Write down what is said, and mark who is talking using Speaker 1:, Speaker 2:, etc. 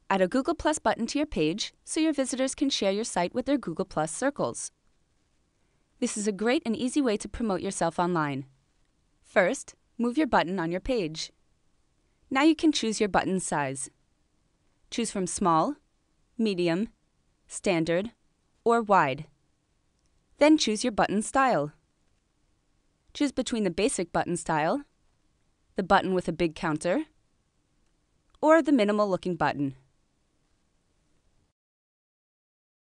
Speaker 1: Add a Google Plus button to your page so your visitors can share your site with their Google Plus circles. This is a great and easy way to promote yourself online. First, move your button on your page. Now you can choose your button size. Choose from small, medium, standard, or wide. Then choose your button style. Choose between the basic button style, the button with a big counter, or the minimal-looking button.